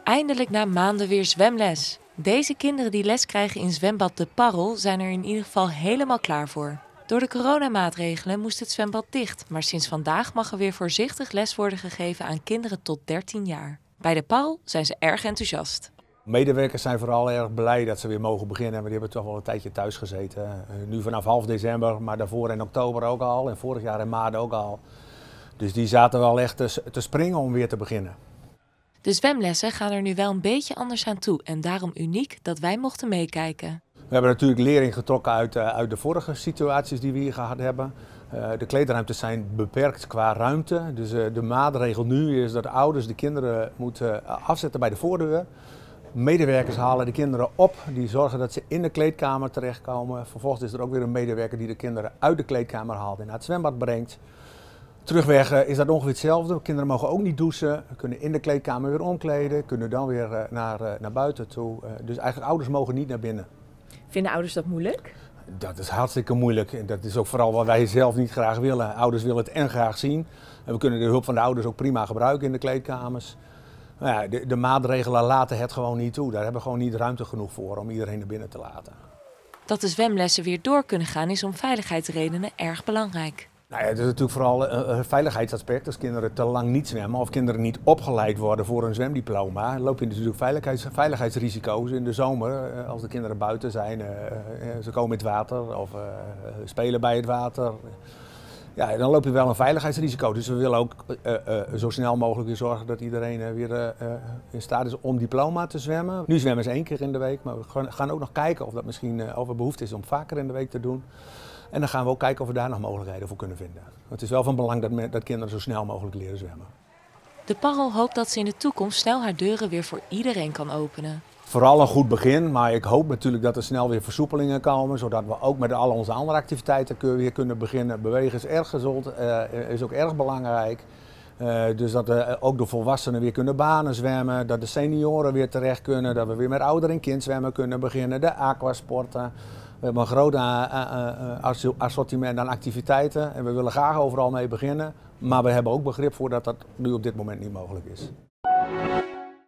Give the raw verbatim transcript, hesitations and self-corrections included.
Eindelijk na maanden weer zwemles. Deze kinderen die les krijgen in zwembad De Parel zijn er in ieder geval helemaal klaar voor. Door de coronamaatregelen moest het zwembad dicht, maar sinds vandaag mag er weer voorzichtig les worden gegeven aan kinderen tot dertien jaar. Bij De Parel zijn ze erg enthousiast. Medewerkers zijn vooral erg blij dat ze weer mogen beginnen, maar die hebben toch wel een tijdje thuis gezeten. Uh, nu vanaf half december, maar daarvoor in oktober ook al en vorig jaar in maart ook al. Dus die zaten wel echt te, te springen om weer te beginnen. De zwemlessen gaan er nu wel een beetje anders aan toe en daarom uniek dat wij mochten meekijken. We hebben natuurlijk lering getrokken uit, uh, uit de vorige situaties die we hier gehad hebben. Uh, de kleedruimtes zijn beperkt qua ruimte, dus uh, de maatregel nu is dat de ouders de kinderen moeten afzetten bij de voordeur. Medewerkers halen de kinderen op, die zorgen dat ze in de kleedkamer terechtkomen. Vervolgens is er ook weer een medewerker die de kinderen uit de kleedkamer haalt en naar het zwembad brengt. Terugweg is dat ongeveer hetzelfde. Kinderen mogen ook niet douchen, kunnen in de kleedkamer weer omkleden, kunnen dan weer naar, naar buiten toe. Dus eigenlijk ouders mogen niet naar binnen. Vinden ouders dat moeilijk? Dat is hartstikke moeilijk. Dat is ook vooral wat wij zelf niet graag willen. Ouders willen het en graag zien. En we kunnen de hulp van de ouders ook prima gebruiken in de kleedkamers. Maar ja, de, de maatregelen laten het gewoon niet toe. Daar hebben we gewoon niet ruimte genoeg voor om iedereen naar binnen te laten. Dat de zwemlessen weer door kunnen gaan is om veiligheidsredenen erg belangrijk. Nou ja, het is natuurlijk vooral een veiligheidsaspect. Als kinderen te lang niet zwemmen of kinderen niet opgeleid worden voor een zwemdiploma, dan loop je natuurlijk veiligheids, veiligheidsrisico's in de zomer. Als de kinderen buiten zijn, ze komen in het water of spelen bij het water. Ja, dan loop je wel een veiligheidsrisico. Dus we willen ook uh, uh, zo snel mogelijk weer zorgen dat iedereen uh, weer uh, in staat is om diploma te zwemmen. Nu zwemmen ze één keer in de week, maar we gaan ook nog kijken of dat misschien uh, of er behoefte is om vaker in de week te doen. En dan gaan we ook kijken of we daar nog mogelijkheden voor kunnen vinden. Het is wel van belang dat, me, dat kinderen zo snel mogelijk leren zwemmen. De Parel hoopt dat ze in de toekomst snel haar deuren weer voor iedereen kan openen. Vooral een goed begin, maar ik hoop natuurlijk dat er snel weer versoepelingen komen, zodat we ook met al onze andere activiteiten weer kunnen beginnen. Bewegen is erg gezond, uh, is ook erg belangrijk. Uh, dus dat uh, ook de volwassenen weer kunnen banen zwemmen, dat de senioren weer terecht kunnen, dat we weer met ouder- en kindzwemmen kunnen beginnen, de aquasporten. We hebben een groot uh, uh, assortiment aan activiteiten en we willen graag overal mee beginnen, maar we hebben ook begrip voor dat dat nu op dit moment niet mogelijk is.